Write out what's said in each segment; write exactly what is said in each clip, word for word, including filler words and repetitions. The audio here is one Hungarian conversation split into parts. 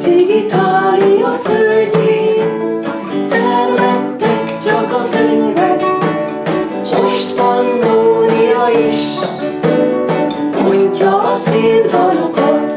Eddig Itália földjén termettek csak a könyvek, most Pannónia is mondja a szép dalokat.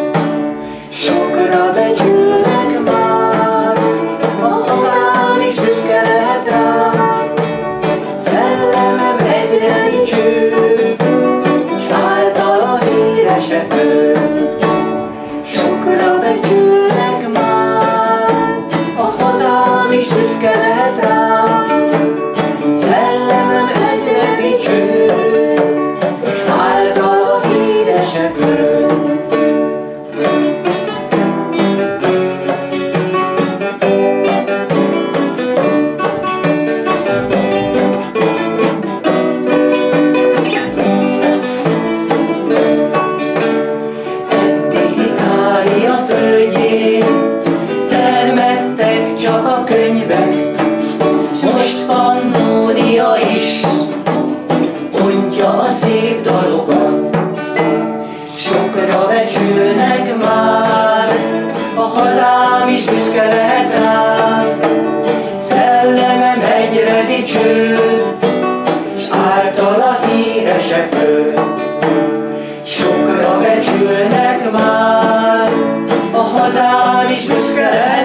Sokra becsülnek már, a hazám is büszke lehet rám. Szellemem egyre dicső, s általa híres e föld. Sokra becsülnek már, a hazám is büszke lehet rám. Szellemem egyre dicső, s általa híres e föld. Termettek csak a könyvek, most Pannónia is mondja a szép dalokat. Sokra becsülnek már, a hazám is büszke lehet rám. Szellemem egyre dicső, s általa híres e föld. Sokra becsülnek már, a hazám is büszke lehet.